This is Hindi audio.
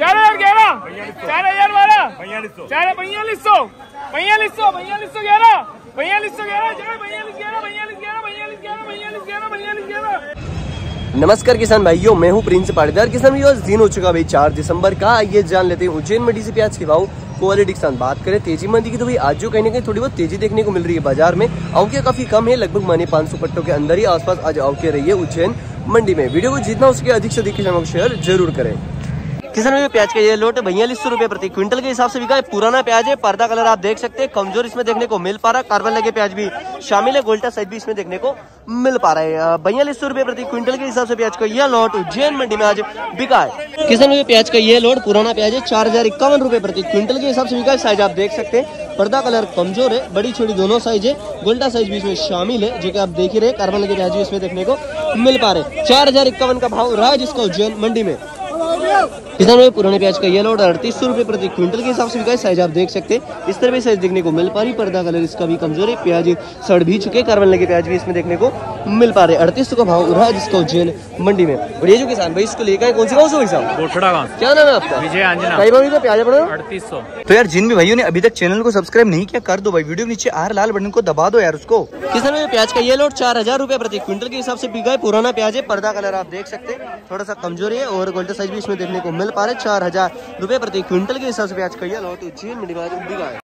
4011, 4012, 4500, 4500, 4511, 4511। नमस्कार किसान भाइयों, मैं हूं प्रिंस पाटीदार। किसान भाइयों, दिन हो चुका भाई 4 दिसंबर का। आइए जान लेते हैं उज्जैन मंडी से प्याज के भाव क्वालिटी के साथ। बात करें तेजी मंदी की तो भाई आज जो कहीं ना कहीं थोड़ी बहुत तेजी देखने को मिल रही है। बाजार में आवकिया काफी कम है, लगभग माने 500 कट्टों के अंदर ही आसपास आज आवकिया रही है उज्जैन मंडी में। वीडियो को जितना हो सके अधिक से अधिक किसानों को शेयर जरूर करें। किसान भाई प्याज का ये लोट 4200 रुपए प्रति क्विंटल के हिसाब से बिका है। पुराना प्याज है, पर्दा कलर आप देख सकते हैं, कमजोर इसमें देखने को मिल पा रहा है। कार्बन लगे प्याज भी शामिल है, गोल्टा साइज भी इसमें देखने को मिल पा रहा है। 4200 रुपए प्रति क्विंटल के हिसाब से प्याज का यह लोट उज्जैन मंडी में आज बिका है। किसान भाई प्याज का ये लोट पुराना प्याज है, 4051 रुपए प्रति क्विंटल के हिसाब से बिका है। साइज आप देख सकते हैं, पर्दा कलर कमजोर है, बड़ी छोटी दोनों साइज है, गोल्टा साइज भी इसमें शामिल है, जो कि आप देख ही रहे। कार्बन लगे प्याज भी इसमें देखने को मिल पा रहे। 4051 का भाव रहा है जिसका उज्जैन मंडी में। किसान भाई पुराने प्याज का ये लोट 3800 रुपए प्रति क्विंटल के हिसाब से बिका है। साइज आप देख सकते हैं, इस तरह भी साइज देखने को मिल पा रही। पर्दा कलर इसका भी कमजोर है, प्याज सड़ भी चुके, कार्बन लगे प्याज भी इसमें देखने को मिल पा रहे। 3800 का भाव रहा है जिसका उज्जैन मंडी में। और ये जो किसान भाई इसको लेकर कौन सी गाँव से भाई साहब? गोठड़ा गाँव। क्या नाम है आपका? विजय आंजना। कई भाव प्याज पड़ा 3800। तो यार जिन भी भाइयों ने अभी तक चैनल को सब्सक्राइब नहीं किया कर दो भाई, वीडियो के नीचे आर लाल बटन को दबा दो यार उसको। किसान भाई प्याज का ये लोट 4000 रुपए प्रति क्विंटल के हिसाब से बिका है। पुराना प्याज है, पर्दा कलर आप देख सकते हैं, थोड़ा सा कमजोरी है और गोल्टा साइज भी इसमें देखने को मिल पा रहे। 4000 रुपए प्रति क्विंटल के हिसाब से प्याज का ये लोट उज्जैन मंडी में बिका है।